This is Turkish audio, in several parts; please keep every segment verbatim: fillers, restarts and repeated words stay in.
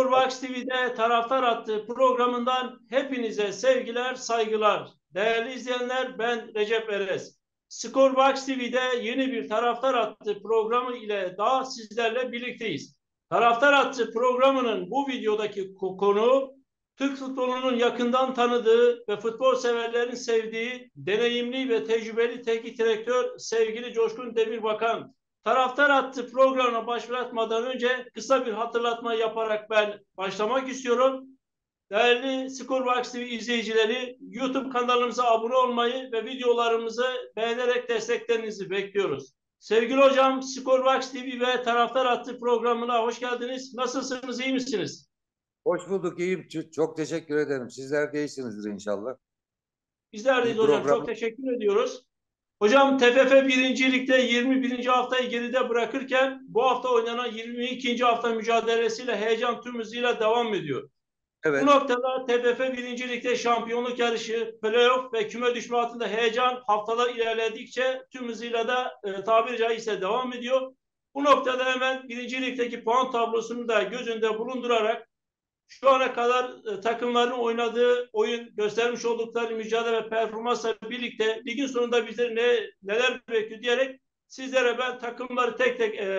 Skorbox T V'de Taraftar Hattı programından hepinize sevgiler, saygılar. Değerli izleyenler, ben Recep Erez. Skorbox T V'de yeni bir Taraftar Hattı programı ile daha sizlerle birlikteyiz. Taraftar Hattı programının bu videodaki konu, Türk futbolunun yakından tanıdığı ve futbol severlerin sevdiği deneyimli ve tecrübeli teknik direktör sevgili Coşkun Demirbakan. Taraftar Hattı programına başlatmadan önce kısa bir hatırlatma yaparak ben başlamak istiyorum. Değerli Skorbox T V izleyicileri, YouTube kanalımıza abone olmayı ve videolarımızı beğenerek desteklerinizi bekliyoruz. Sevgili hocam, Skorbox T V ve Taraftar Hattı programına hoş geldiniz. Nasılsınız, iyi misiniz? Hoş bulduk, iyiyim. Çok teşekkür ederim. Sizler de iyisinizdir inşallah. Bizler deyiz İyi hocam, çok program. teşekkür ediyoruz. Hocam T F F birinci Lig'de yirmi birinci haftayı geride bırakırken bu hafta oynanan yirmi ikinci hafta mücadelesiyle heyecan tüm hızıyla devam ediyor. Bu Evet, noktada T F F birinci Lig'de şampiyonluk yarışı, playoff ve küme düşme altında heyecan haftalar ilerledikçe tüm hızıyla da e, tabiri caizse devam ediyor. Bu noktada hemen birinci Lig'deki puan tablosunu da göz önünde bulundurarak şu ana kadar e, takımların oynadığı oyun, göstermiş oldukları mücadele ve performansla birlikte ligin sonunda bizleri ne, neler bekliyor diyerek sizlere ben takımları tek tek e,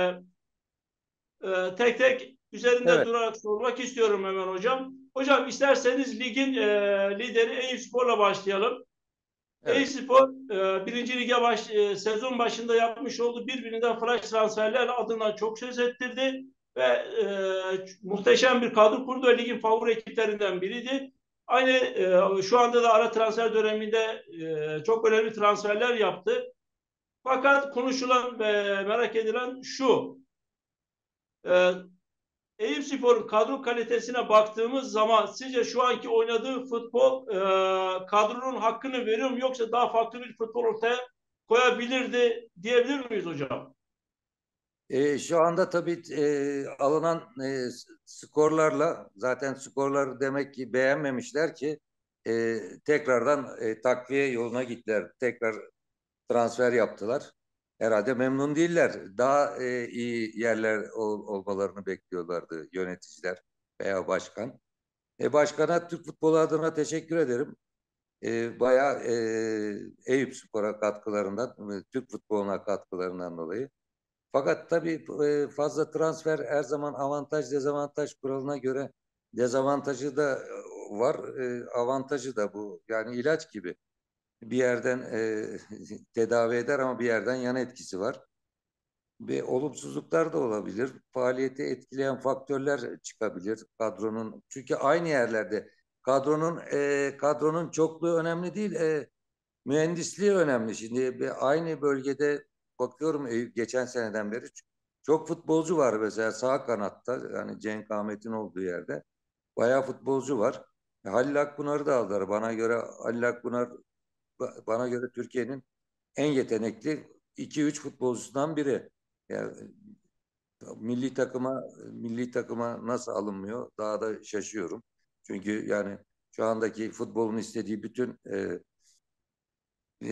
e, tek tek üzerinde evet, durarak sormak istiyorum hemen hocam. Hocam isterseniz ligin e, lideri Eyüpspor'la başlayalım. evet. Eyüpspor e, birinci lige baş, e, sezon başında yapmış olduğu birbirinden flash transferler adına çok söz ettirdi ve e, muhteşem bir kadro kurdu ve ligin favori ekiplerinden biriydi. Aynı e, şu anda da ara transfer döneminde e, çok önemli transferler yaptı. Fakat konuşulan ve merak edilen şu. E, Eyüpspor'un kadro kalitesine baktığımız zaman sizce şu anki oynadığı futbol e, kadronun hakkını veriyor mu yoksa daha farklı bir futbol ortaya koyabilirdi diyebilir miyiz hocam? Ee, şu anda tabii e, alınan e, skorlarla zaten skorları demek ki beğenmemişler ki e, tekrardan e, takviye yoluna gittiler. Tekrar transfer yaptılar. Herhalde memnun değiller. Daha e, iyi yerler ol, olmalarını bekliyorlardı yöneticiler veya başkan. E, başkana Türk futbolu adına teşekkür ederim. E, bayağı e, Eyüpspor'a katkılarından, e, Türk futboluna katkılarından dolayı. Fakat tabii e, fazla transfer her zaman avantaj dezavantaj kuralına göre dezavantajı da e, var, e, avantajı da bu. Yani ilaç gibi bir yerden e, tedavi eder ama bir yerden yan etkisi var. Ve olumsuzluklar da olabilir. Faaliyeti etkileyen faktörler çıkabilir kadronun. Çünkü aynı yerlerde kadronun e, kadronun çokluğu önemli değil. E, mühendisliği önemli. Şimdi bir aynı bölgede bakıyorum e, geçen seneden beri çok futbolcu var mesela sağ kanatta yani Cenk Ahmet'in olduğu yerde bayağı futbolcu var. E, Halil Akpınar'ı da aldılar. Bana göre Halil Akpınar bana göre Türkiye'nin en yetenekli iki üç futbolcusundan biri. Yani milli takıma milli takıma nasıl alınmıyor? Daha da şaşıyorum. Çünkü yani şu andaki futbolun istediği bütün e, e,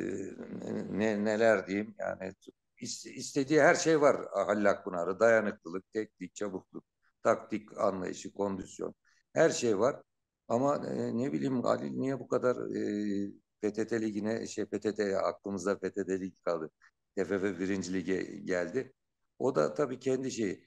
ne, neler diyeyim yani istediği her şey var Halil Akpınar'ı. Dayanıklılık, teknik, çabukluk, taktik anlayışı, kondisyon. Her şey var. Ama e, ne bileyim Halil niye bu kadar e, P T T Ligi'ne şey P T T aklımızda P T T Ligi kaldı. T F F birinci Lig'e geldi. O da tabii kendi şeyi.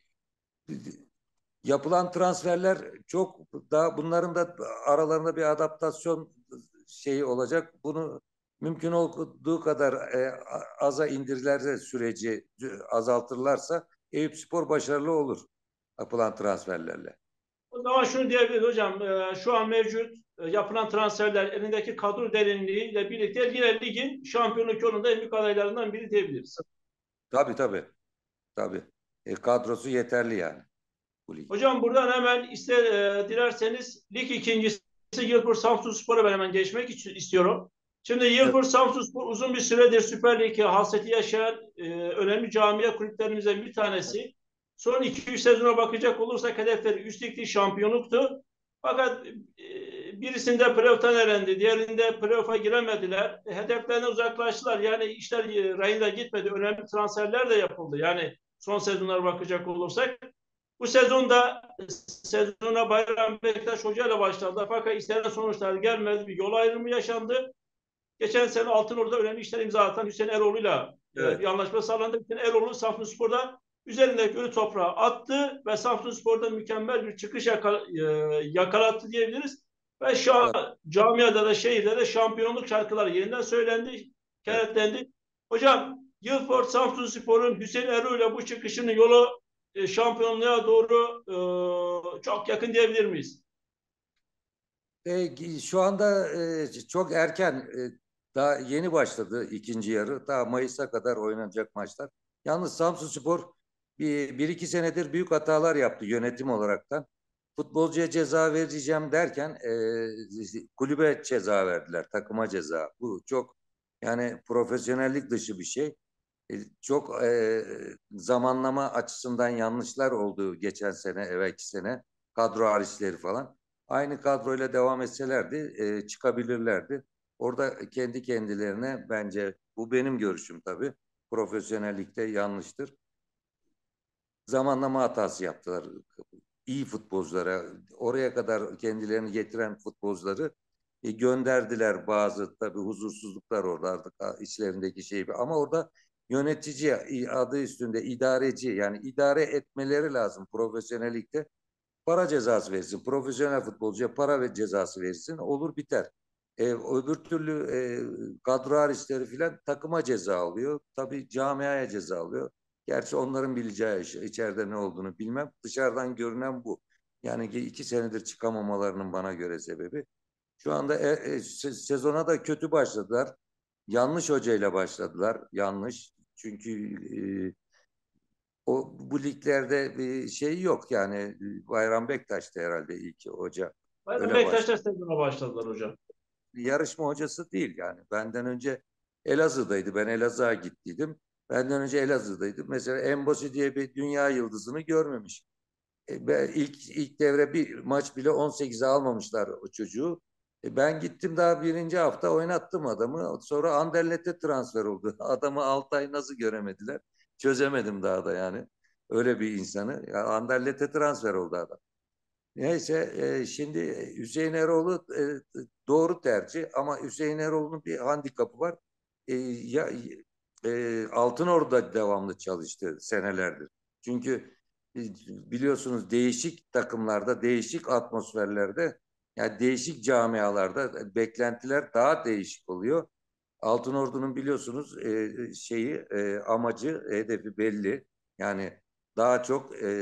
Yapılan transferler çok daha bunların da aralarında bir adaptasyon şeyi olacak. Bunu mümkün olduğu kadar e, aza indirirlerse süreci azaltırlarsa Eyüpspor başarılı olur yapılan transferlerle. O zaman şunu diyebiliriz hocam. E, şu an mevcut e, yapılan transferler elindeki kadro derinliğiyle birlikte yine ligin şampiyonluk yolunda en büyük adaylarından biri diyebiliriz. Tabii tabii. Tabii. E, kadrosu yeterli yani bu lig. Hocam buradan hemen ister e, dilerseniz lig ikincisi Yılpurt Samsunspor'a ben hemen geçmek istiyorum. Şimdi Evet. Yılpurt Samsunspor uzun bir süredir Süper Lig hasreti yaşayan e, önemli camia kulüplerimizden bir tanesi. Son iki üç sezona bakacak olursak hedefleri üst ligde şampiyonluktu. Fakat e, birisinde playoff'tan elendi, diğerinde playoff'a giremediler. E, hedeflerine uzaklaştılar. Yani işler e, rayında gitmedi. Önemli transferler de yapıldı. Yani son sezonlara bakacak olursak. Bu sezonda sezona Bayram Bektaş Hoca ile başladı. Fakat istenen sonuçlar gelmedi. Bir yol ayrımı yaşandı. Geçen sene Altınordu'da önemli işler imza atan Hüseyin Eroğlu'yla e, bir Evet. anlaşma sağlandı. Hüseyin Eroğlu Samsunspor'da üzerindeki ölü toprağı attı ve Samsunspor'da mükemmel bir çıkış yaka, e, yakalattı diyebiliriz. Ve şu an Tabii. camiada da şehirde de şampiyonluk şarkıları yeniden söylendi, Evet. kenetlendi. Hocam Yılford Samsunspor'un Hüseyin Eroğlu'yla bu çıkışının yolu e, şampiyonluğa doğru e, çok yakın diyebilir miyiz? E, şu anda e, çok erken, e, daha yeni başladı ikinci yarı. Daha Mayıs'a kadar oynanacak maçlar. Yalnız Samsunspor bir, bir iki senedir büyük hatalar yaptı yönetim olaraktan. Futbolcuya ceza vereceğim derken e, kulübe ceza verdiler, takıma ceza. Bu çok, yani profesyonellik dışı bir şey. E, çok e, zamanlama açısından yanlışlar oldu geçen sene, evvelki sene. Kadro hariçleri falan. Aynı kadroyla devam etselerdi e, çıkabilirlerdi. Orada kendi kendilerine, bence bu benim görüşüm tabii, profesyonellikte yanlıştır. Zamanlama hatası yaptılar. İyi futbolculara, oraya kadar kendilerini getiren futbolcuları e, gönderdiler. Bazı tabii huzursuzluklar orada artık içlerindeki şey. Ama orada yönetici adı üstünde idareci, yani idare etmeleri lazım profesyonellikte. Para cezası verirsin. Profesyonel futbolcuya para ve cezası verirsin. Olur biter. E, öbür türlü e, kadro hariçleri filan takıma ceza alıyor. Tabii camiaya ceza alıyor. Gerçi onların bileceği iş, içeride ne olduğunu bilmem. Dışarıdan görünen bu. Yani ki iki senedir çıkamamalarının bana göre sebebi. Şu anda e, e, sezona da kötü başladılar. Yanlış hocayla başladılar. Yanlış. Çünkü e, o bu liglerde bir şey yok yani. Bayram Bektaş'tı herhalde ilk hoca. Bayram Öyle baş. Bektaş'ta sezona başladılar hocam. Yarışma hocası değil yani. Benden önce Elazığ'daydı. Ben Elazığ'a gittiydim. Benden önce Elazığ'daydı. Mesela Embosi diye bir dünya yıldızını görmemiş. E, ben ilk ilk devre bir maç bile on sekize almamışlar o çocuğu. E, ben gittim, daha birinci hafta oynattım adamı. Sonra Anderlet'e transfer oldu. Adamı altı ay nasıl göremediler? Çözemedim daha da yani. Öyle bir insanı. Ya Anderlet'e transfer oldu adam. Neyse e, şimdi Hüseyin Eroğlu e, doğru tercih, ama Hüseyin Eroğlu'nun bir handikapı var. E, ya e, Altınordu'da devamlı çalıştı senelerdir. Çünkü e, biliyorsunuz değişik takımlarda, değişik atmosferlerde, yani değişik camialarda beklentiler daha değişik oluyor. Altınordu'nun biliyorsunuz e, şeyi e, amacı, hedefi belli. Yani daha çok e,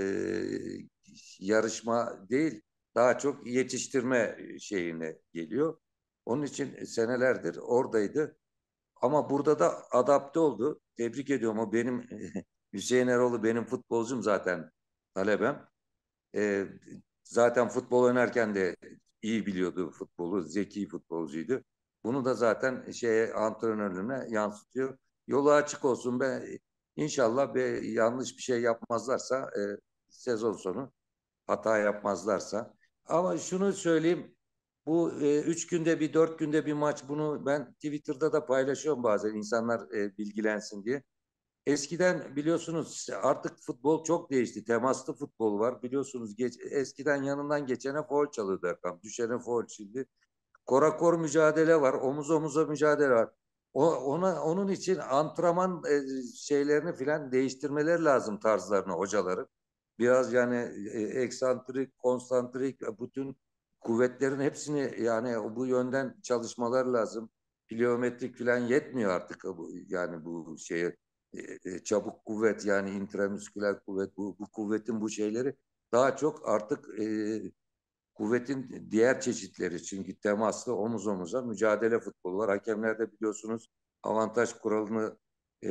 yarışma değil, daha çok yetiştirme şeyine geliyor. Onun için senelerdir oradaydı. Ama burada da adapte oldu. Tebrik ediyorum. O benim Hüseyin Eroğlu benim futbolcum zaten, talebem. E, zaten futbol oynarken de iyi biliyordu futbolu, zeki futbolcuydu. Bunu da zaten şeye, antrenörlüğüne yansıtıyor. Yolu açık olsun be. İnşallah bir yanlış bir şey yapmazlarsa e, sezon sonu hata yapmazlarsa. Ama şunu söyleyeyim. Bu e, üç günde bir, dört günde bir maç, bunu ben Twitter'da da paylaşıyorum bazen, insanlar e, bilgilensin diye. Eskiden biliyorsunuz artık futbol çok değişti. Temaslı futbol var. Biliyorsunuz geç, eskiden yanından geçene faul çalıyordu Erkan. Düşene faul şimdi. Korakor mücadele var. Omuz omuza mücadele var. O, ona, onun için antrenman e, şeylerini filan değiştirmeleri lazım, tarzlarını hocaların. Biraz yani e, eksantrik, konstantrik, bütün kuvvetlerin hepsini, yani bu yönden çalışmalar lazım. Pliometrik filan yetmiyor artık bu, yani bu şeye e, e, çabuk kuvvet, yani intramüsküler kuvvet, bu, bu kuvvetin bu şeyleri daha çok artık e, kuvvetin diğer çeşitleri, çünkü temaslı omuz omuza mücadele futbolu var. Hakemler de biliyorsunuz avantaj kuralını e,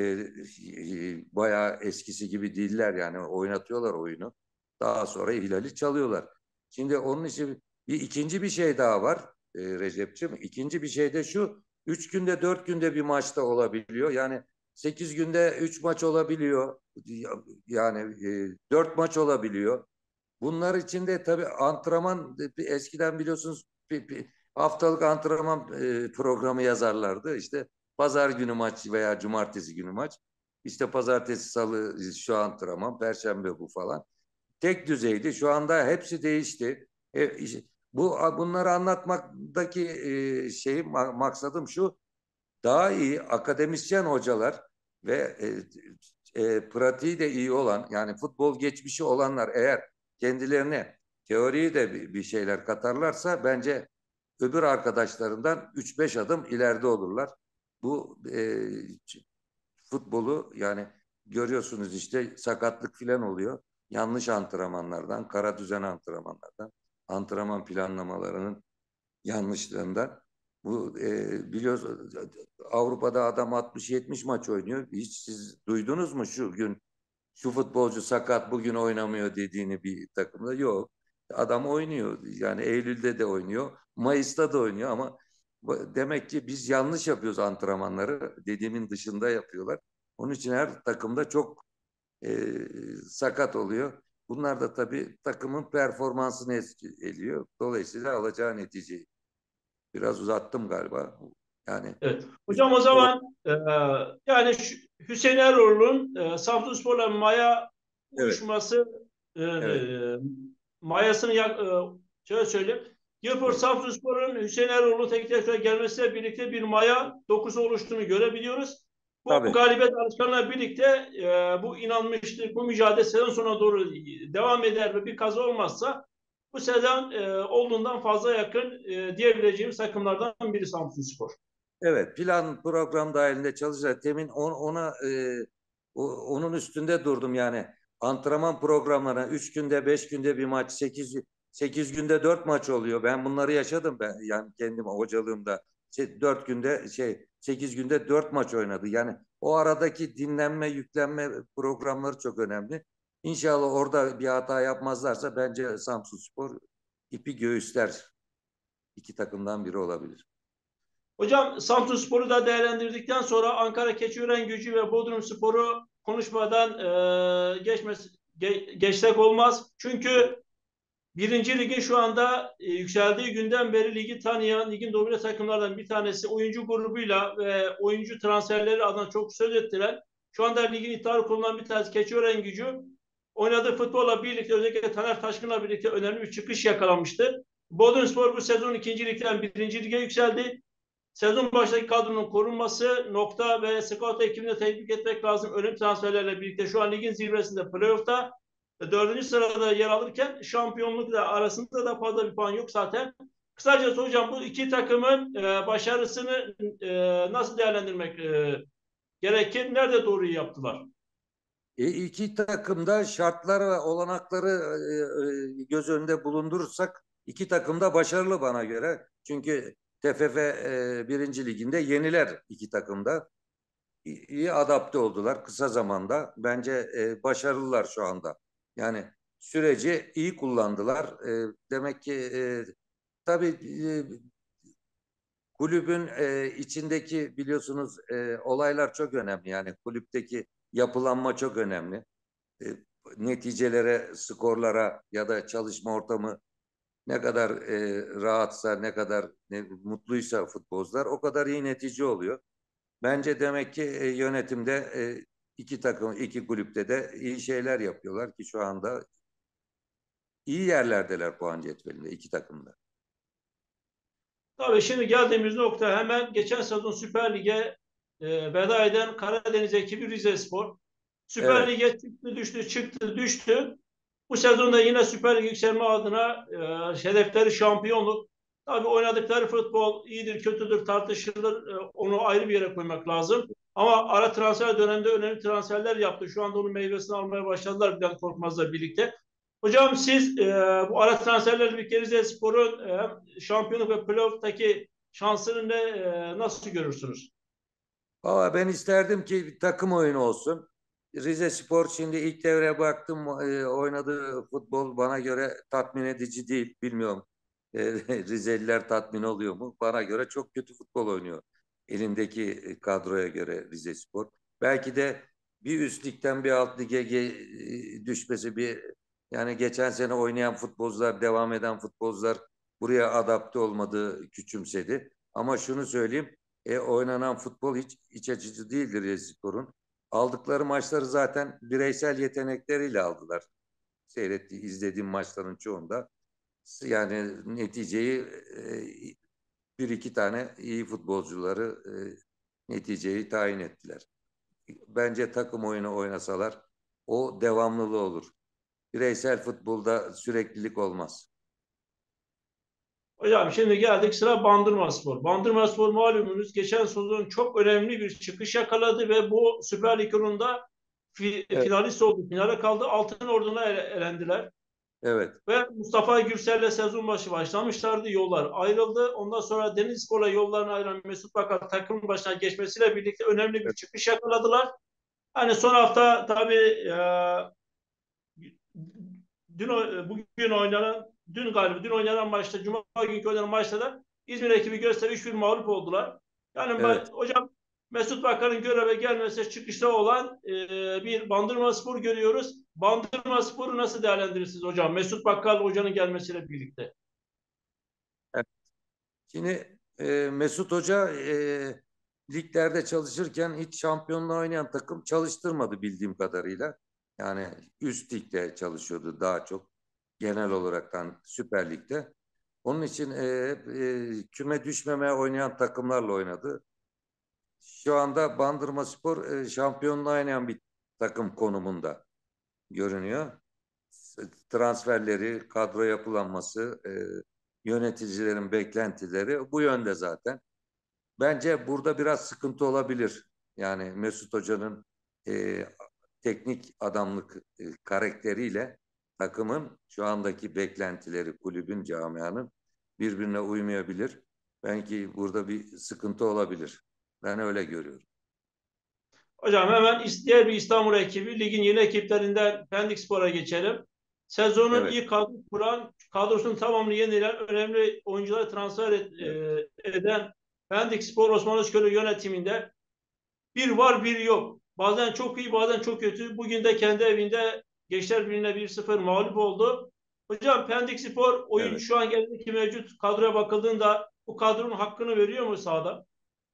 e, bayağı eskisi gibi değiller, yani oynatıyorlar oyunu. Daha sonra ihlali çalıyorlar. Şimdi onun için bir ikinci bir şey daha var e, Recep'ciğim. İkinci bir şey de şu: üç günde dört günde bir maçta olabiliyor. Yani sekiz günde üç maç olabiliyor. Yani e, dört maç olabiliyor. Bunlar için de tabii antrenman, eskiden biliyorsunuz bir, bir haftalık antrenman e, programı yazarlardı. İşte pazar günü maç veya cumartesi günü maç. İşte pazartesi, salı şu antrenman, perşembe bu falan. tek düzeydi. Şu anda hepsi değişti. E, bu bunları anlatmaktaki e, şeyim maksadım şu: daha iyi akademisyen hocalar ve e, e, pratiği de iyi olan, yani futbol geçmişi olanlar eğer kendilerine teoriyi de bir, bir şeyler katarlarsa bence öbür arkadaşlarından üç beş adım ileride olurlar. Bu e, futbolu, yani görüyorsunuz işte, sakatlık falan oluyor. Yanlış antrenmanlardan, kara düzen antrenmanlardan, antrenman planlamalarının yanlışlığından. Bu e, biliyoruz, Avrupa'da adam altmış yetmiş maç oynuyor. Hiç siz duydunuz mu şu gün şu futbolcu sakat bugün oynamıyor dediğini bir takımda? Yok. Adam oynuyor. Yani Eylül'de de oynuyor. Mayıs'ta da oynuyor ama demek ki biz yanlış yapıyoruz antrenmanları. Dediğimin dışında yapıyorlar. Onun için her takımda çok e, sakat oluyor. Bunlar da tabii takımın performansını etkiliyor. Dolayısıyla alacağı neticeyi. Biraz uzattım galiba. Yani Evet. Hocam o zaman e, yani Hüseyin Erol'un e, Samsunspor'la Maya evet, uyuşması, e, evet, e, Mayasını yak, e, şöyle söyleyeyim. Yılport evet. Samsunspor'un Hüseyin Erol'un teknik direktöre gelmesiyle birlikte bir Maya dokusu oluştuğunu görebiliyoruz. Bu Tabii. galibiyet alışkanlıkla birlikte e, bu inanmışlık, bu mücadele sezon sonuna doğru devam eder ve bir kaza olmazsa bu sezon e, olduğundan fazla yakın e, diyebileceğimiz takımlardan biri Samsunspor. Evet, plan program dahilinde çalışacak. Temin on, ona e, o, onun üstünde durdum yani. Antrenman programlarına üç günde, beş günde bir maç, sekiz sekiz günde dört maç oluyor. Ben bunları yaşadım ben, yani kendim hocalığımda. Şey, dört günde şey sekiz günde dört maç oynadı. Yani o aradaki dinlenme, yüklenme programları çok önemli. İnşallah orada bir hata yapmazlarsa bence Samsunspor ipi göğüsler, iki takımdan biri olabilir. Hocam Samsunspor'u da değerlendirdikten sonra Ankara Keçiörengücü ve Bodrumspor'u konuşmadan e, geçmez, ge, geçsek olmaz. Çünkü birinci ligin şu anda e, yükseldiği günden beri ligi tanıyan, ligin domine takımlardan bir tanesi, oyuncu grubuyla ve oyuncu transferleri adına çok söz ettiren, şu anda ligin iddialı konulan bir tanesi Keçiörengücü, oynadığı futbolla birlikte, özellikle Taner Taşkın'la birlikte önemli bir çıkış yakalamıştı. Bodrumspor bu sezon ikinci ligden birinci lige yükseldi. Sezon başındaki kadronun korunması, nokta ve scout ekibini tebrik etmek lazım. Önemli transferlerle birlikte şu an ligin zirvesinde, playoff'ta dördüncü sırada yer alırken şampiyonlukla arasında da fazla bir puan yok zaten. Kısacası hocam bu iki takımın e, başarısını e, nasıl değerlendirmek e, gerekir? Nerede doğruyu yaptılar? E, iki takım da şartlar ve olanakları e, e, göz önünde bulundurursak iki takım da başarılı bana göre. Çünkü T F F e, birinci liginde yeniler iki takım da. İ- iyi adapte oldular kısa zamanda. Bence e, başarılılar şu anda. Yani süreci iyi kullandılar. E, demek ki e, tabii e, kulübün e, içindeki, biliyorsunuz, e, olaylar çok önemli. Yani kulüpteki yapılanma çok önemli. E, Neticelere, skorlara ya da çalışma ortamı ne kadar e, rahatsa, ne kadar ne, mutluysa futbolcular, o kadar iyi netice oluyor. Bence demek ki e, yönetimde e, iki takım, iki kulüpte de iyi şeyler yapıyorlar ki şu anda iyi yerlerdeler puan cetvelinde iki takımda. Tabii şimdi geldiğimiz nokta hemen geçen sezon Süper Lig'e e, veda eden Karadeniz ekibi Rizespor. Süper Evet, Lig'e çıktı düştü çıktı düştü. Bu sezonda yine Süper Lig yükselme adına e, hedefleri şampiyonluk. Tabii oynadıkları futbol iyidir kötüdür tartışılır. E, onu ayrı bir yere koymak lazım. Ama ara transfer döneminde önemli transferler yaptı. Şu anda onun meyvesini almaya başladılar Bülent Korkmaz'la birlikte. Hocam siz e, bu ara transferlerle birlikte Rizespor'un e, şampiyonluk ve playoff'taki şansını ne, e, nasıl görürsünüz? ama ben isterdim ki bir takım oyunu olsun. Rizespor, şimdi ilk devreye baktım, e, oynadığı futbol bana göre tatmin edici değil. Bilmiyorum, e, Rizeliler tatmin oluyor mu? Bana göre çok kötü futbol oynuyor. Elindeki kadroya göre Rizespor. Belki de bir üst ligden bir alt lige e, düşmesi, bir yani geçen sene oynayan futbolcular, devam eden futbolcular buraya adapte olmadığı küçümsedi. Ama şunu söyleyeyim, e, oynanan futbol hiç iç açıcı değildir Rizespor'un. Aldıkları maçları zaten bireysel yetenekleriyle aldılar. seyrettiği, izlediğim maçların çoğunda yani neticeyi e, bir iki tane iyi futbolcuları e, neticeyi tayin ettiler. Bence takım oyunu oynasalar o devamlılığı olur. Bireysel futbolda süreklilik olmaz. Hocam şimdi geldik sıra Bandırmaspor. Bandırmaspor malumunuz geçen sezon çok önemli bir çıkış yakaladı ve bu Süper Lig yolunda fi, Evet. finalist oldu. Finale kaldı. Altınordu'na ele, elendiler. Evet. Ve Mustafa Gürsel'le sezon başı başlamışlardı. Yollar ayrıldı. Ondan sonra Denizlispor'la yollarına ayrılan Mesut Bakar takımın başına geçmesiyle birlikte önemli bir Evet. çıkış yakaladılar. Hani son hafta tabii e, dün bugün oynanan dün galiba dün oynanan maçta Cuma günkü oynanan maçta da İzmir ekibi Göztepe üç bir mağlup oldular. Yani ben, Evet. hocam Mesut Bakar'ın göreve gelmesi çıkışta olan e, bir Bandırmaspor görüyoruz. Bandırmaspor'u nasıl değerlendirirsiniz hocam? Mesut Bakkal hocanın gelmesiyle birlikte. Evet. Şimdi e, Mesut Hoca e, liglerde çalışırken hiç şampiyonluğa oynayan takım çalıştırmadı bildiğim kadarıyla. Yani üst ligde çalışıyordu daha çok genel olaraktan Süper Lig'de. Onun için e, e, küme düşmemeye oynayan takımlarla oynadı. Şu anda Bandırmaspor e, şampiyonluğa oynayan bir takım konumunda görünüyor. Transferleri, kadro yapılanması, e, yöneticilerin beklentileri bu yönde zaten. Bence burada biraz sıkıntı olabilir. Yani Mesut Hoca'nın e, teknik adamlık e, karakteriyle takımın şu andaki beklentileri, kulübün, camianın birbirine uymayabilir. Belki burada bir sıkıntı olabilir. Ben öyle görüyorum. Hocam hemen diğer bir İstanbul ekibi ligin yeni ekiplerinden Pendikspor'a geçelim. Sezonun Evet, ilk kadro kuran, kadrosunun tamamını yenilen önemli oyuncuları transfer et, evet, e, eden Pendikspor Osman Özköylü yönetiminde bir var bir yok. Bazen çok iyi bazen çok kötü. Bugün de kendi evinde Gençler Birliği'ne bir sıfır mağlup oldu. Hocam Pendikspor oyun evet. şu an elindeki mevcut kadroya bakıldığında bu kadronun hakkını veriyor mu sahada?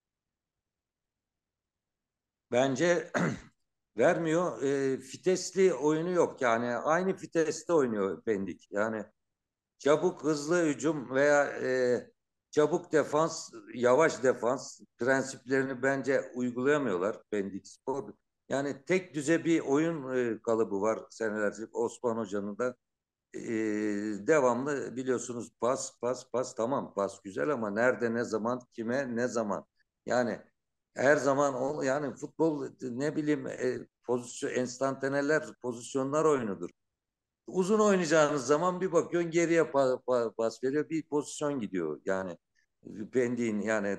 Bence vermiyor. E, fitesli oyunu yok. Yani aynı fiteste oynuyor Pendik. Yani çabuk, hızlı hücum veya e, çabuk defans, yavaş defans prensiplerini bence uygulayamıyorlar Pendik Spor. Yani tek düze bir oyun e, kalıbı var senelerce Osman Hoca'nın da. E, devamlı biliyorsunuz pas, pas, pas tamam pas güzel ama nerede, ne zaman, kime, ne zaman. Yani her zaman o yani futbol ne bileyim e, pozisyon, enstantaneler, pozisyonlar oyunudur. Uzun oynayacağınız zaman bir bakıyorsun geriye pa, pa, pas veriyor bir pozisyon gidiyor. Yani Pendik'in yani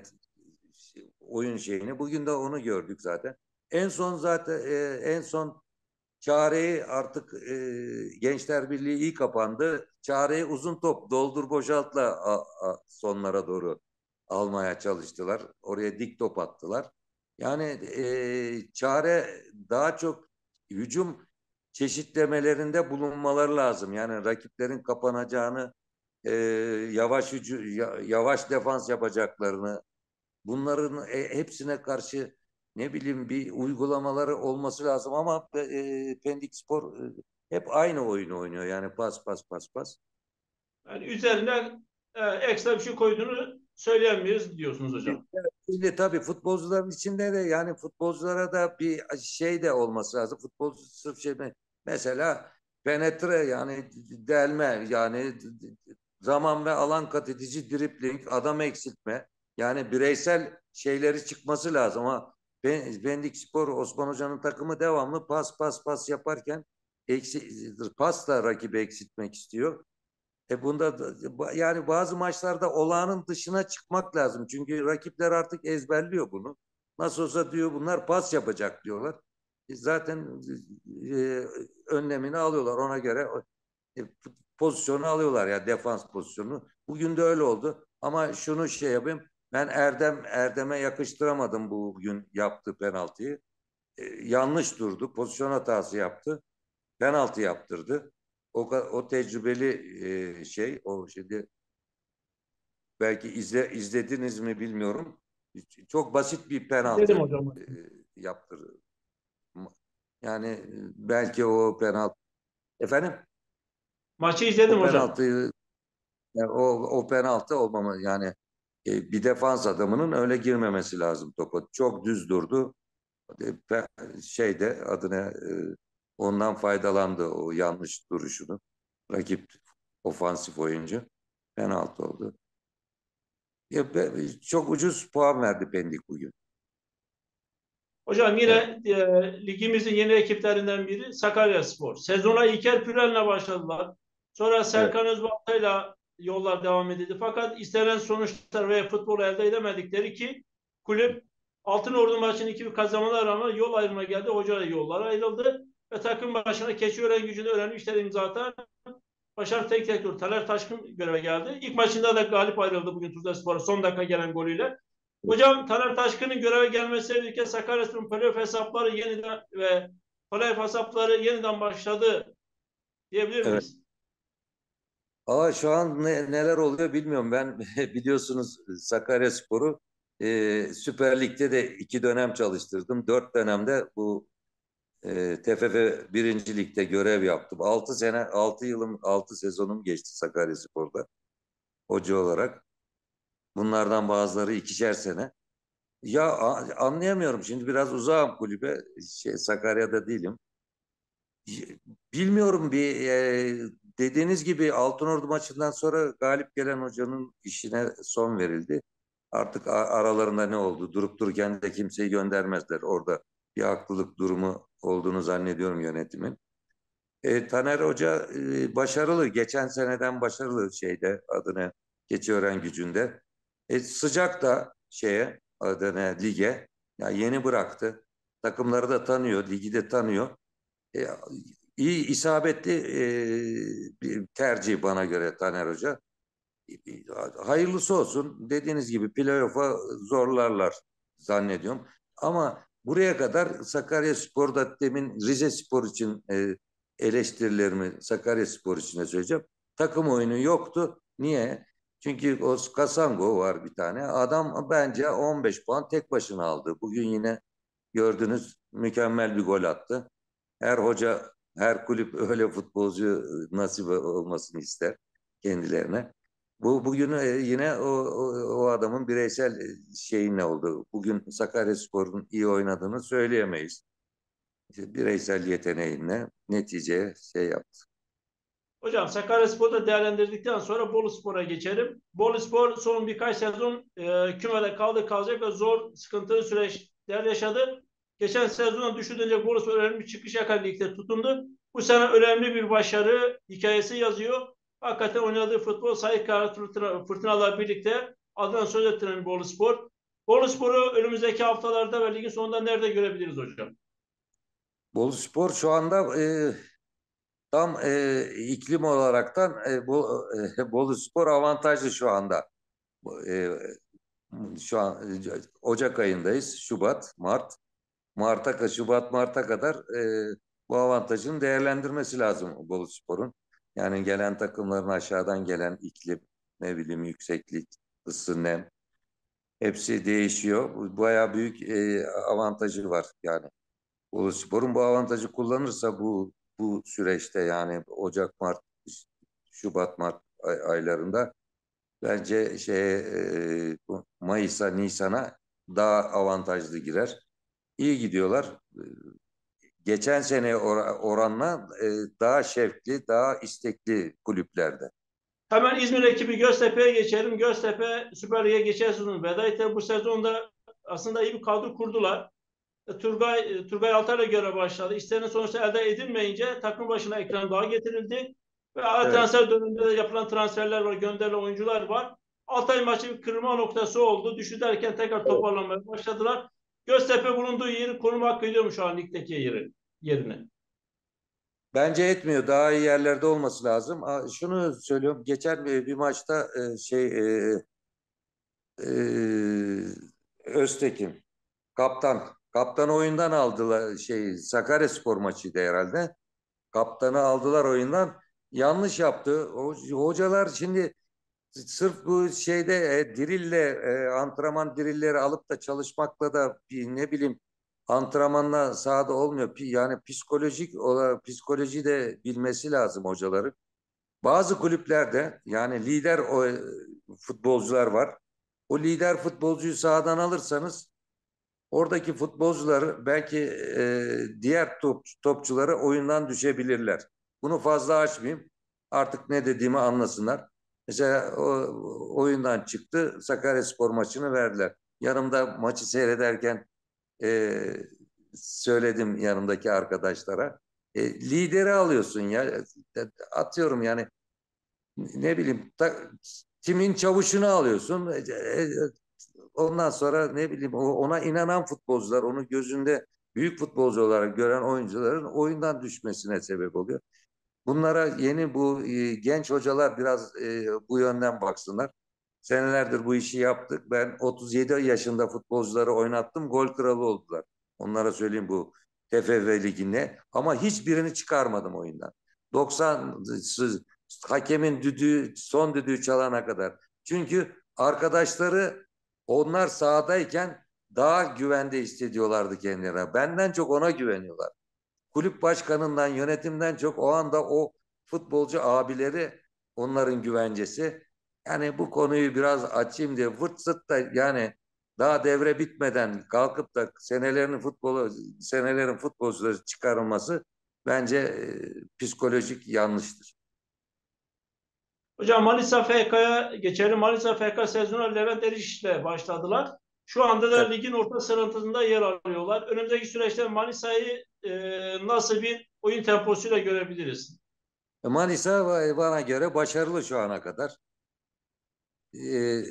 oyun şeyini bugün de onu gördük zaten. En son zaten e, en son Çare'yi artık e, Gençler Birliği iyi kapandı. Çare'yi uzun top doldur boşaltla a, a, sonlara doğru almaya çalıştılar. Oraya dik top attılar. Yani e, Çare daha çok hücum çeşitlemelerinde bulunmaları lazım. Yani rakiplerin kapanacağını, e, yavaş hücu, yavaş defans yapacaklarını, bunların e, hepsine karşı ne bileyim bir uygulamaları olması lazım ama e, Pendik Spor e, hep aynı oyunu oynuyor. Yani pas pas pas pas. Yani üzerine e, ekstra bir şey koyduğunu söyleyemeyiz diyorsunuz hocam. Şimdi tabii futbolcuların içinde de yani futbolculara da bir şey de olması lazım. Futbolcu sırf şey mi? Mesela penetre yani delme yani zaman ve alan kat edici dribling, adam eksiltme. Yani bireysel şeyleri çıkması lazım ama Pendik Spor Osman Hoca'nın takımı devamlı pas pas pas yaparken eksi, pasla rakibi eksiltmek istiyor. E bunda da, yani bazı maçlarda olağanın dışına çıkmak lazım. Çünkü rakipler artık ezberliyor bunu. Nasıl olsa diyor bunlar pas yapacak diyorlar. E zaten e, önlemini alıyorlar ona göre e, pozisyonu alıyorlar ya defans pozisyonu. Bugün de öyle oldu. Ama şunu şey yapayım. Ben Erdem Erdem'e yakıştıramadım bugün yaptığı penaltıyı. E, yanlış durdu. Pozisyon hatası yaptı. Penaltı yaptırdı. O, o tecrübeli e, şey, o şimdi belki izle, izlediniz mi bilmiyorum. Çok basit bir Dedim penaltı hocam. e, yaptırdı. Yani belki o penaltı. Efendim? Maçı O izledim hocam. penaltıyı yani o, o penaltı olmama yani e, bir defans adamının öyle girmemesi lazım topa. Çok düz durdu. E, pe- şeyde adına e, ondan faydalandı o yanlış duruşunu. Rakip ofansif oyuncu penaltı oldu. Ya, be- çok ucuz puan verdi Pendik bugün. Hocam Evet, yine e, ligimizin yeni ekiplerinden biri Sakaryaspor. Sezona İlker Pürel'le başladılar. Sonra evet, Serkan Özbalta'yla yollar devam edildi. Fakat istenen sonuçlar ve futbol elde edemedikleri ki kulüp Altınordu maçının iki bir kazanmalar rağmen yol ayrımına geldi. Hoca yollar ayrıldı ve takım başına Keçiören Gücü'nde önemli işler imza atan Başar Tek Direktör Taner Taşkın göreve geldi. İlk maçında da galip ayrıldı bugün Tuzlaspor'a son dakika gelen golüyle. Hocam Taner Taşkın'ın göreve gelmesiyle birlikte Sakaryaspor'un playoff hesapları yeniden ve playoff hesapları yeniden başladı diyebilir evet. miyiz? Ama şu an ne- neler oluyor bilmiyorum. Ben biliyorsunuz Sakaryaspor'u e, Süper Lig'de de iki dönem çalıştırdım. Dört dönemde bu e, T F F birinci Lig'de görev yaptım. Altı sene, altı yılım, altı sezonum geçti Sakaryaspor'da hoca olarak. Bunlardan bazıları ikişer sene. Ya a- anlayamıyorum. Şimdi biraz uzağım kulübe. Şey, Sakarya'da değilim. Bilmiyorum bir e, dediğiniz gibi Altınordu maçından sonra galip gelen hocanın işine son verildi. Artık a- aralarında ne oldu? Durup dururken de kimseyi göndermezler. Orada bir haklılık durumu olduğunu zannediyorum yönetimin. E, Taner Hoca e, başarılı. Geçen seneden başarılı şeyde adını Keçiören Gücü'nde. E, sıcak da şeye adını lige. Ya yeni bıraktı. Takımları da tanıyor, ligi de tanıyor. E, iyi isabetli e, bir tercih bana göre Taner Hoca. E, Hayırlısı olsun. Dediğiniz gibi playoff'a zorlarlar zannediyorum. Ama buraya kadar Sakaryaspor'da demin Rizespor için e, eleştirilerimi Sakaryaspor için de söyleyeceğim. Takım oyunu yoktu. Niye? Çünkü o Kasango var bir tane. Adam bence on beş puan tek başına aldı. Bugün yine gördünüz mükemmel bir gol attı. Her hoca, her kulüp öyle futbolcu nasip olmasını ister kendilerine. Bu bugün e, yine o, o, o adamın bireysel e, şeyin ne oldu? Bugün Sakaryaspor'un iyi oynadığını söyleyemeyiz. İşte bireysel yeteneğinle neticeye şey yaptı. Hocam Sakaryaspor'da değerlendirdikten sonra Boluspor'a geçelim. Boluspor son birkaç sezon e, kümede kaldı kalacak ve zor, sıkıntılı süreçler yaşadı. Geçen sezondan düşününce Boluspor önemli bir çıkış yakaladı, ligde tutundu. Bu sene önemli bir başarı hikayesi yazıyor. Hakikaten oynadığı futbol sayı kararı fırtına, fırtınalar birlikte adına söz ettiren Boluspor. Boluspor'u önümüzdeki haftalarda ve ligin sonunda nerede görebiliriz hocam? Boluspor şu anda e, tam e, iklim olaraktan e, Bol, e, Boluspor avantajlı şu anda. E, şu an e, Ocak ayındayız. Şubat, Mart. Mart'a, Şubat, Mart'a kadar e, bu avantajını değerlendirmesi lazım Boluspor'un. Yani gelen takımların aşağıdan gelen iklim, ne bileyim yükseklik, ısı, nem hepsi değişiyor. Bu bayağı büyük e, avantajı var yani. Boluspor'un bu avantajı kullanırsa bu bu süreçte yani Ocak, Mart, Şubat, Mart ay- aylarında bence şey e, Mayıs'a, Nisan'a daha avantajlı girer. İyi gidiyorlar. Geçen sene oranla e, daha şevkli, daha istekli kulüplerde. Hemen İzmir ekibi Göztepe'ye geçelim. Göztepe Süper Lig'e geçen sezon veda etti. Bu sezonda aslında iyi bir kadro kurdular. E, Turgay, e, Turgay Altay'la göre başladı. İstenen sonuçta elde edilmeyince takım başına ekran daha getirildi. Ve ara Evet. transfer döneminde de yapılan transferler var, gönderilen oyuncular var. Altay maçı bir kırılma noktası oldu. Düşü derken tekrar Evet. toparlanmaya başladılar. Göztepe bulunduğu yeri konum hakkı ediyor mu şu an ligdeki yeri, yerini? Bence etmiyor. Daha iyi yerlerde olması lazım. Aa, şunu söylüyorum. Geçen bir, bir maçta e, şey e, e, Öztekin kaptan kaptan oyundan aldılar şey Sakaryaspor maçıydı herhalde. Kaptanı aldılar oyundan. Yanlış yaptı. O, hocalar şimdi sırf bu şeyde e, dirille e, antrenman dirilleri alıp da çalışmakla da bir, ne bileyim antrenmanla sahada olmuyor. Yani psikolojik olarak psikoloji de bilmesi lazım hocaların. Bazı kulüplerde yani lider o, e, futbolcular var. O lider futbolcuyu sahadan alırsanız oradaki futbolcular belki e, diğer top, topçuları oyundan düşebilirler. Bunu fazla açmayayım. Artık ne dediğimi anlasınlar. Mesela o, oyundan çıktı. Sakaryaspor maçını verdiler. Yanımda maçı seyrederken e, söyledim yanımdaki arkadaşlara. E, lideri alıyorsun ya. Atıyorum yani ne bileyim ta, timin çavuşunu alıyorsun. E, e, ondan sonra ne bileyim ona inanan futbolcular, onu gözünde büyük futbolcu olarak gören oyuncuların oyundan düşmesine sebep oluyor. Bunlara yeni bu e, genç hocalar biraz e, bu yönden baksınlar. Senelerdir bu işi yaptık. Ben otuz yedi yaşında futbolcuları oynattım. Gol kralı oldular. Onlara söyleyeyim bu T F F Ligi'nde. Ama hiçbirini çıkarmadım oyundan. doksan hakemin düdüğü, son düdüğü çalana kadar. Çünkü arkadaşları onlar sahadayken daha güvende hissediyorlardı kendilerine. Benden çok ona güveniyorlar. Kulüp başkanından, yönetimden çok o anda o futbolcu abileri onların güvencesi. Yani bu konuyu biraz açayım diye vırt zırt da yani daha devre bitmeden kalkıp da senelerin futbolu senelerin futbolcuları çıkarılması bence e, psikolojik yanlıştır. Hocam Manisa F K'ya geçelim. Manisa F K sezonu Levent Eriş'le başladılar. Şu anda da Evet. ligin orta sırasında yer alıyorlar. Önümüzdeki süreçte Manisa'yı e, nasıl bir oyun temposuyla görebiliriz? Manisa bana göre başarılı şu ana kadar. Ee,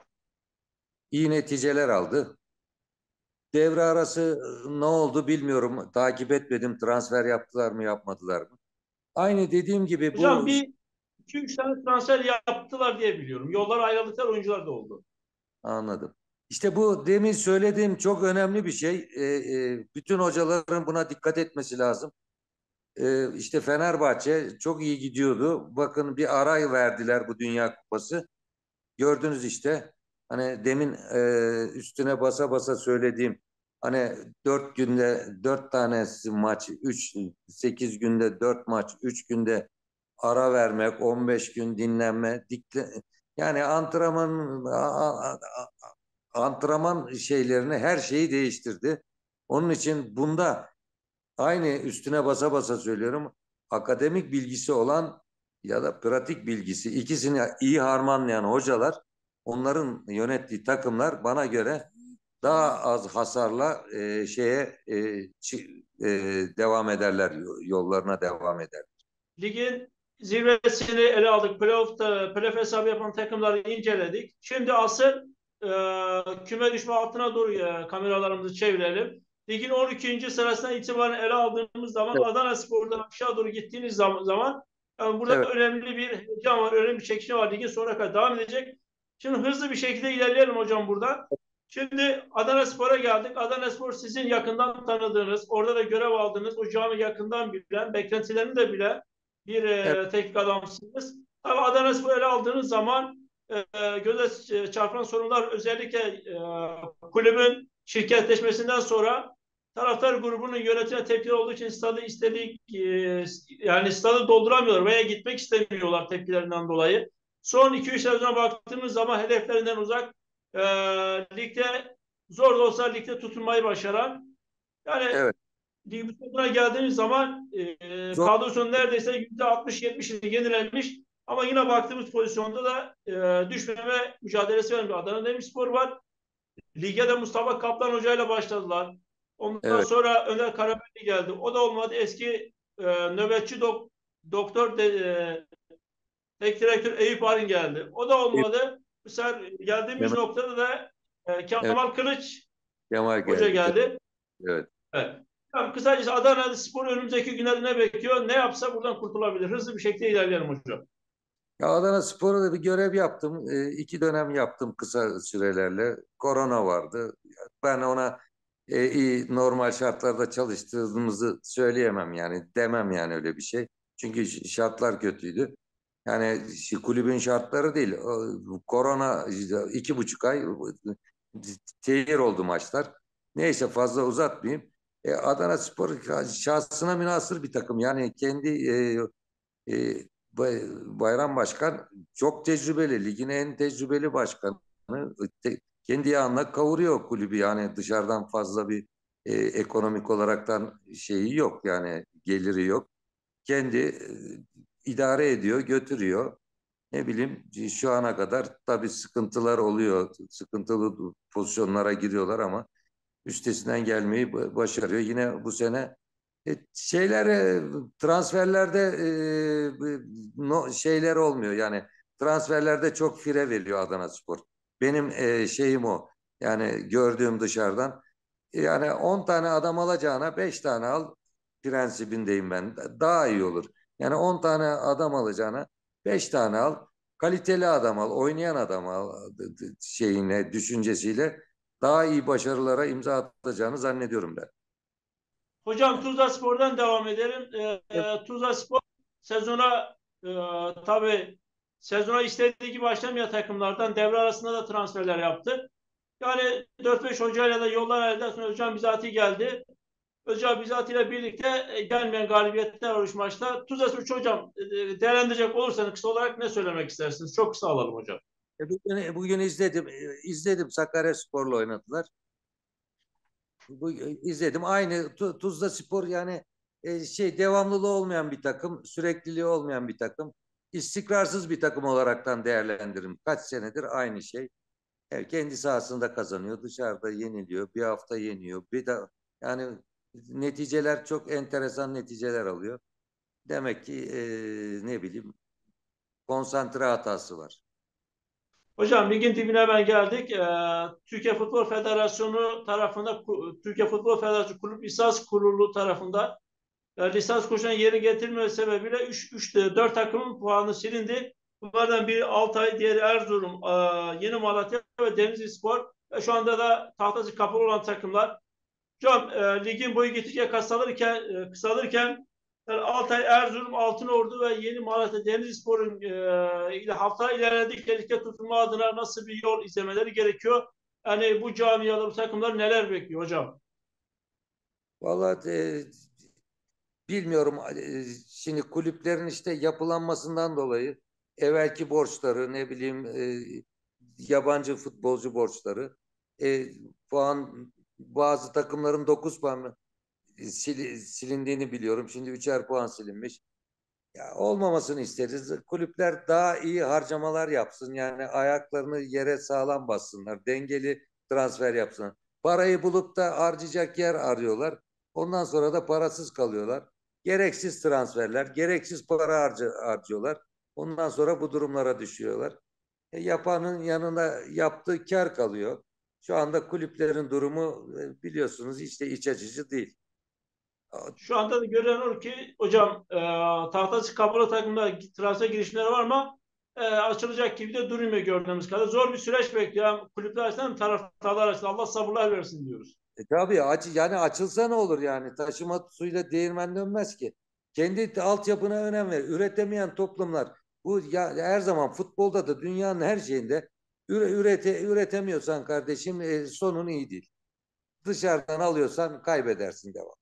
iyi neticeler aldı. Devre arası ne oldu bilmiyorum. Takip etmedim. Transfer yaptılar mı yapmadılar mı? Aynı dediğim gibi Hocam bu bir iki üç tane transfer yaptılar diye biliyorum. Yollar ayrıldıklar oyuncular da oldu. anladım. İşte bu demin söylediğim çok önemli bir şey. Ee, e, bütün hocaların buna dikkat etmesi lazım. Ee, işte Fenerbahçe çok iyi gidiyordu. Bakın bir aray verdiler bu Dünya Kupası. Gördünüz işte. Hani demin e, üstüne basa basa söylediğim hani dört günde dört tanesi maç, üç sekiz günde dört maç, üç günde ara vermek, on beş gün dinlenme, dikte, yani antrenman antrenman şeylerini her şeyi değiştirdi. Onun için bunda aynı üstüne basa basa söylüyorum. Akademik bilgisi olan ya da pratik bilgisi ikisini iyi harmanlayan hocalar onların yönettiği takımlar bana göre daha az hasarla e, şeye e, çi- e, devam ederler yollarına devam eder. Ligin zirvesini ele aldık. Playoff'ta playoff hesabı yapan takımları inceledik. Şimdi asıl e, küme düşme hattına doğru e, kameralarımızı çevirelim. Ligin on ikinci sırasına itibaren ele aldığımız zaman Evet. Adana Spor'dan aşağı doğru gittiğiniz zaman, zaman yani burada Evet. önemli bir heyecan var, önemli bir çekişme var. Ligin sonuna kadar devam edecek. Şimdi hızlı bir şekilde ilerleyelim hocam burada. Şimdi Adana Spor'a geldik. Adana Spor sizin yakından tanıdığınız, orada da görev aldığınız, o cami yakından bilen, beklentilerini de bilen bir Evet. e, teknik adamsınız. Tabii Adana Spor'u ele aldığınız zaman e, göze çarpan sorunlar özellikle e, kulübün şirketleşmesinden sonra taraftar grubunun yönetimine tepkiler olduğu için stadı istediği e, yani stadı dolduramıyorlar veya gitmek istemiyorlar tepkilerinden dolayı. Son iki üç sezona baktığımız zaman hedeflerinden uzak e, ligde zor da olsa ligde tutunmayı başaran yani Evet. lig sonuna geldiğimiz zaman e, Zor. kadrosunun neredeyse yüzde altmış yetmişi yenilenmiş ama yine baktığımız pozisyonda da e, düşmeme mücadelesi veren bir Adana Demirspor var. Lige de Mustafa Kaplan Hoca ile başladılar. Ondan Evet. sonra Önder Karabelli geldi. O da olmadı. Eski e, nöbetçi dok, doktor de, e, tek direktör Eyüp Arin geldi. O da olmadı. Bu sefer geldiğimiz Evet. noktada da e, Evet. Kemal Kılıç Kemal Hoca geldi. geldi. Evet. Evet. Yani kısacası Adana Spor önümüzdeki günlerde ne bekliyor? Ne yapsa buradan kurtulabilir. Hızlı bir şekilde ilerleyelim hocam. Ya Adana Spor'da da bir görev yaptım. E, iki dönem yaptım kısa sürelerle. Korona vardı. Ben ona e, iyi normal şartlarda çalıştığımızı söyleyemem yani. Demem yani öyle bir şey. Çünkü şartlar kötüydü. Yani kulübün şartları değil. O, korona işte iki buçuk ay tehir oldu maçlar. Neyse fazla uzatmayayım. E, Adana Spor şahsına münhasır bir takım. Yani kendi e, e, Bayram Başkan çok tecrübeli. Ligin en tecrübeli başkanı. Kendi yağına kavuruyor kulübü. Yani dışarıdan fazla bir e, ekonomik olaraktan şeyi yok. Yani geliri yok. Kendi e, idare ediyor, götürüyor. Ne bileyim şu ana kadar tabii sıkıntılar oluyor. Sıkıntılı pozisyonlara giriyorlar ama üstesinden gelmeyi başarıyor. Yine bu sene e, şeyler e, transferlerde e, no, şeyler olmuyor. Yani transferlerde çok fire veriyor Adanaspor. Benim e, şeyim o. Yani gördüğüm dışarıdan. Yani on tane adam alacağına beş tane al prensibindeyim ben. Daha iyi olur. Yani on tane adam alacağına beş tane al. Kaliteli adam al, oynayan adam al şeyine, düşüncesiyle daha iyi başarılara imza atacağını zannediyorum ben. Hocam Tuzlaspor'dan devam edelim. Ee, Evet. e, Tuzlaspor sezona e, tabii sezona istediği gibi başlamayan takımlardan devre arasında da transferler yaptı. Yani dört beş hocayla da yollar ayrıldıktan sonra Özcan Bizati geldi. Özcan Bizati ile birlikte e, gelmeyen galibiyetler var üç maçta. Tuzlaspor hocam e, değerlendirecek olursanız kısa olarak ne söylemek istersiniz? Çok kısa alalım hocam. E, Bugün, bugün izledim. e, izledim Sakaryaspor'la oynadılar. Bu, e, izledim. Aynı Tu- Tuzla Spor yani e, şey devamlılığı olmayan bir takım, sürekliliği olmayan bir takım, istikrarsız bir takım olaraktan değerlendiririm. Kaç senedir aynı şey. Evet, kendi sahasında kazanıyor, dışarıda yeniliyor, bir hafta yeniyor, bir de yani neticeler çok enteresan neticeler alıyor. Demek ki e, ne bileyim konsantre hatası var. Hocam ligin dibine ben geldik. Ee, Türkiye Futbol Federasyonu tarafında Türkiye Futbol Federasyonu Kulüp İhsas Kurulu tarafında e, lisans koşan yeri getirmeme sebebiyle üç, üç, dört takımın puanı silindi. Bunlardan biri Altay, diğeri Erzurum, e, Yeni Malatya ve Denizlispor. E, şu anda da tahtası kapalı olan takımlar. Hocam e, ligin boyu gittikçe kısalırken, e, kısalırken yani Altay, Erzurum, Altınordu ve Yeni Malatya Denizlispor'un e, ile hafta ilerledikçe ligde tutunma adına nasıl bir yol izlemeleri gerekiyor? Yani bu camialar, bu takımlar neler bekliyor hocam? Vallahi e, bilmiyorum. E, şimdi kulüplerin işte yapılanmasından dolayı evvelki borçları ne bileyim e, yabancı futbolcu borçları e, puan bazı takımların dokuz puan sil, silindiğini biliyorum. Şimdi üçer puan silinmiş. Ya olmamasını isteriz. Kulüpler daha iyi harcamalar yapsın. Yani ayaklarını yere sağlam bassınlar. Dengeli transfer yapsınlar. Parayı bulup da harcayacak yer arıyorlar. Ondan sonra da parasız kalıyorlar. Gereksiz transferler, gereksiz para harcı, harcıyorlar. Ondan sonra bu durumlara düşüyorlar. E, yapanın yanında yaptığı kar kalıyor. Şu anda kulüplerin durumu e, biliyorsunuz işte iç açıcı değil. Şu anda da görünen o ki hocam e, tahtası kapalı takımda transfer girişimleri var ama e, açılacak gibi de durmuyor gördüğümüz kadar. Zor bir süreç bekliyor. Hem kulüpler açısından hem taraftarlar açısından. Allah sabırlar versin diyoruz. E tabii aç, yani açılsa ne olur yani taşıma suyla değirmen dönmez ki. Kendi altyapına önem ver. Üretemeyen toplumlar bu ya her zaman futbolda da dünyanın her şeyinde üre, ürete, üretemiyorsan kardeşim e, sonun iyi değil. Dışarıdan alıyorsan kaybedersin devam.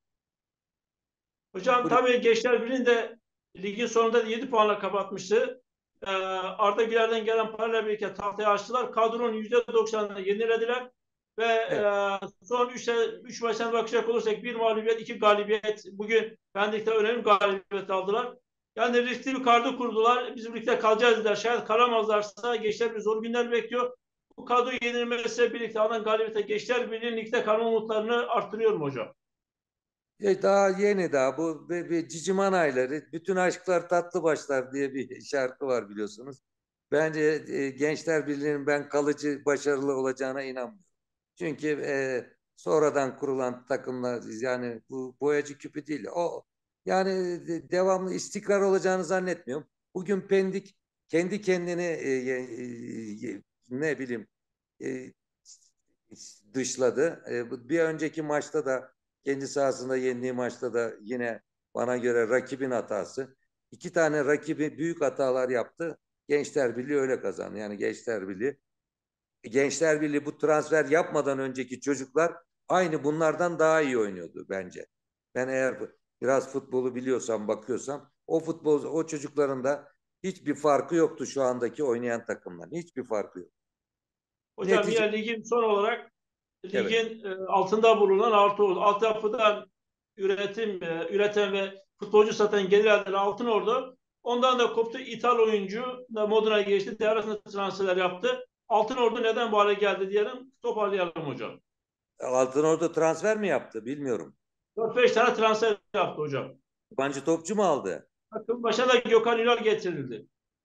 Hocam Kulüp, tabii Gençler Birliği'nde ligin sonunda yedi puanla kapatmıştı. Ee, Arda Güler'den gelen parayla birlikte tahtayı açtılar. Kadronun yüzde doksanını yenilediler. Ve evet. e, son üç maçtan bakacak olursak bir mağlubiyet, iki galibiyet. Bugün Pendik'te önemli galibiyet aldılar. Yani riskli bir kadro kurdular. Biz birlikte kalacağız dediler. Şayet kalamazlarsa Gençler bir zor günler bekliyor. Bu kadro yenilmesiyle birlikte alınan galibiyete Gençler Birliği'nin ligde kalma umutlarını arttırıyor mu hocam? E, daha yeni daha bu bir, bir Ciciman ayları bütün aşklar tatlı başlar diye bir şarkı var biliyorsunuz. Bence e, Gençler Birliği'nin ben kalıcı başarılı olacağına inanmıyorum. Çünkü e, sonradan kurulan takımlar yani bu boyacı küpü değil. O yani de- devamlı istikrar olacağını zannetmiyorum. Bugün Pendik kendi kendini e, e, e, ne bileyim e, dışladı. E, bir önceki maçta da kendi sahasında yendiği maçta da yine bana göre rakibin hatası. İki tane rakibi büyük hatalar yaptı. Gençler Birliği öyle kazandı. Yani Gençler Birliği Gençler Birliği bu transfer yapmadan önceki çocuklar aynı bunlardan daha iyi oynuyordu bence. Ben eğer biraz futbolu biliyorsam, bakıyorsam o futbol o çocukların da Hiçbir farkı yoktu şu andaki oynayan takımların. Hiçbir farkı yok. Hocam Netice yine ligin son olarak evet. ligin e, altında bulunan Altınordu. Altyapıdan üretim, e, üreten ve futbolcu satan gelir elde eden Altınordu. Ondan da koptu. İthal oyuncu da moduna geçti. Devre transferler yaptı. Altınordu neden bu hale geldi diyelim. Toparlayalım hocam. Altınordu transfer mi yaptı bilmiyorum. dört beş tane transfer yaptı hocam. Yabancı topçu mu aldı? Takım başına da Gökhan Ünal getirildi.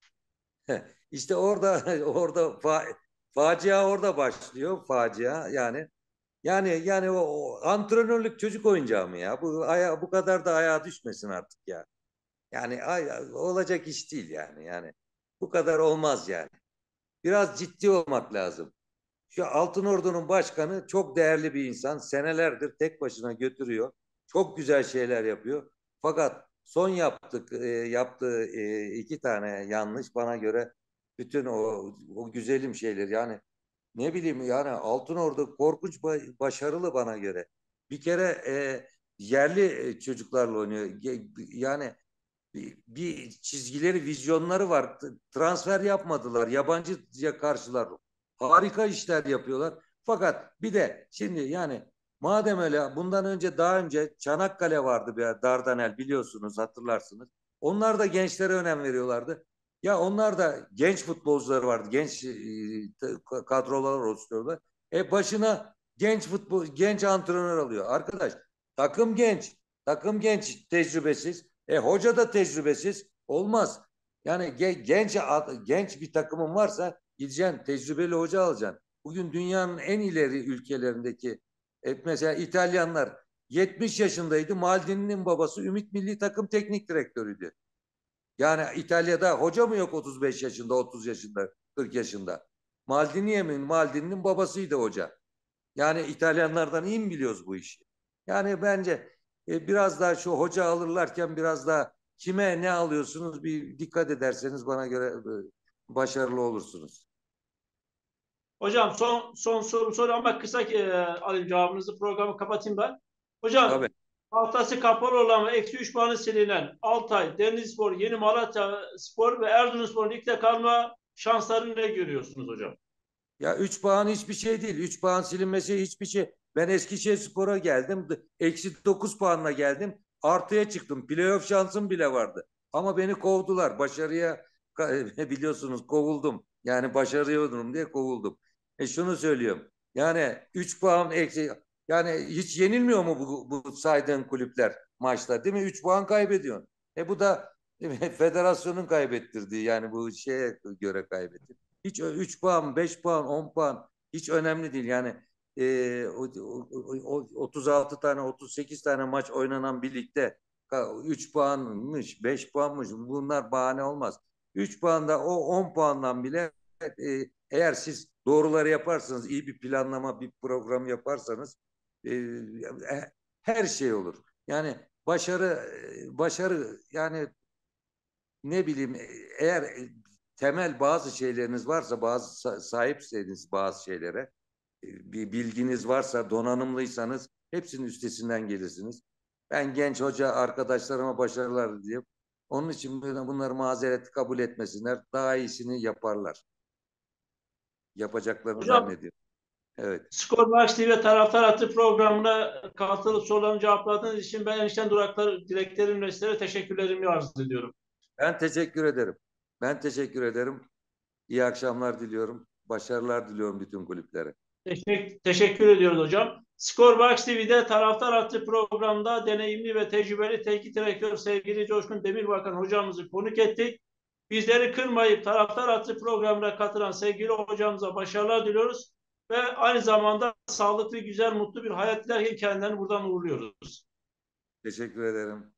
İşte orada orada fa facia orada başlıyor. Facia yani. Yani yani o, o antrenörlük çocuk oyuncağı mı ya? Bu aya, bu kadar da ayağa düşmesin artık ya. Yani ay, olacak iş değil yani. Yani bu kadar olmaz yani. Biraz ciddi olmak lazım. Şu Altınordu'nun başkanı çok değerli bir insan. Senelerdir tek başına götürüyor. Çok güzel şeyler yapıyor. Fakat son yaptık e, yaptığı e, iki tane yanlış bana göre bütün o o güzelim şeyler yani ne bileyim yani Altınordu korkunç başarılı bana göre. Bir kere e, yerli çocuklarla oynuyor. Yani bir, bir çizgileri, vizyonları var. Transfer yapmadılar. Yabancıya karşılar. Harika işler yapıyorlar. Fakat bir de şimdi yani madem öyle bundan önce daha önce Çanakkale vardı bir Dardanel biliyorsunuz hatırlarsınız. Onlar da gençlere önem veriyorlardı. Ya onlar da genç futbolcuları vardı. Genç e, kadrolar oluşturuyorlar. E başına genç futbol genç antrenör alıyor. Arkadaş takım genç. Takım genç, tecrübesiz. E hoca da tecrübesiz. Olmaz. Yani genç genç bir takımın varsa gideceksin tecrübeli hoca alacaksın. Bugün dünyanın en ileri ülkelerindeki e, mesela İtalyanlar yetmiş yaşındaydı. Maldini'nin babası Ümit Milli Takım Teknik Direktörüydü. Yani İtalya'da hoca mı yok otuz beş yaşında, otuz yaşında, kırk yaşında? Maldini'ye mi? Maldini'nin babasıydı hoca. Yani İtalyanlardan iyi mi biliyoruz bu işi? Yani bence e, biraz daha şu hoca alırlarken biraz daha kime ne alıyorsunuz bir dikkat ederseniz bana göre e, başarılı olursunuz. Hocam son son soru soru ama kısa e, alayım cevabınızı, programı kapatayım ben. Hocam Tabii. haftası kapalı olan ve eksi üç puanı silinen Altay, Denizlispor, Yeni Malatya Spor ve Erzurumspor ligde kalma şanslarını ne görüyorsunuz hocam? Ya üç puan hiçbir şey değil. Üç puan silinmesi hiçbir şey. Ben Eskişehirspor'a geldim. Eksi dokuz puanla geldim. Artıya çıktım. Playoff şansım bile vardı. Ama beni kovdular. Başarıya biliyorsunuz kovuldum. Yani başarıyordum diye kovuldum. E şunu söylüyorum. Yani üç puan eksi yani hiç yenilmiyor mu bu, bu saydığın kulüpler maçta değil mi? Üç puan kaybediyorsun. E bu da federasyonun kaybettirdiği yani bu şeye göre kaybetti. Hiç üç puan, beş puan, on puan hiç önemli değil. Yani e, o, o, otuz altı tane, otuz sekiz tane maç oynanan bir ligde üç puanmış, beş puanmış bunlar bahane olmaz. üç puanda o on puandan bile e, eğer siz doğruları yaparsanız, iyi bir planlama, bir program yaparsanız e, her şey olur. Yani başarı başarı yani ne bileyim eğer temel bazı şeyleriniz varsa bazı sahipseniz bazı şeylere bir bilginiz varsa donanımlıysanız hepsinin üstesinden gelirsiniz. Ben genç hoca arkadaşlarıma başarılar diyeyim. Onun için bunları mazeret kabul etmesinler. Daha iyisini yaparlar. Yapacaklarını Hocam zannediyorum. Evet. Skor Box T V Taraftar Hattı programına katılıp sorularını cevapladığınız için ben enişten duraklar dileklerimle sizlere teşekkürlerimi arz ediyorum. Ben teşekkür ederim. Ben teşekkür ederim. İyi akşamlar diliyorum. Başarılar diliyorum bütün kulüplere. Teşekkür, teşekkür ediyoruz hocam. Scorebox T V'de Taraftar Hattı programda deneyimli ve tecrübeli teknik direktör sevgili Coşkun Demirbakan hocamızı konuk ettik. Bizleri kırmayıp Taraftar Hattı programına katılan sevgili hocamıza başarılar diliyoruz. Ve aynı zamanda sağlıklı, güzel, mutlu bir hayat dilerken kendilerini buradan uğurluyoruz. Teşekkür ederim.